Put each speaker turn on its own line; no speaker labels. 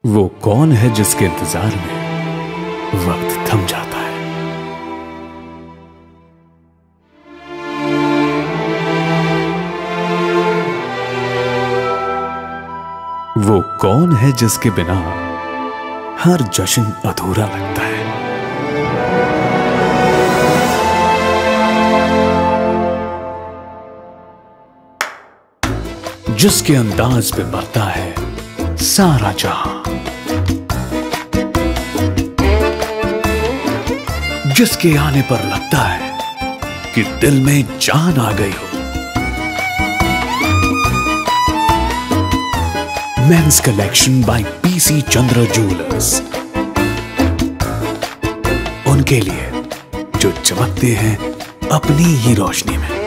वो कौन है जिसके इंतजार में वक्त थम जाता है? वो कौन है जिसके बिना हर जश्न अधूरा लगता है? जिसके अंदाज पे मरता है सारा जहां, जिसके आने पर लगता है कि दिल में जान आ गई हो। Men's collection by PC Chandra jewellers, उनके लिए जो चमकते हैं अपनी ही रोशनी में।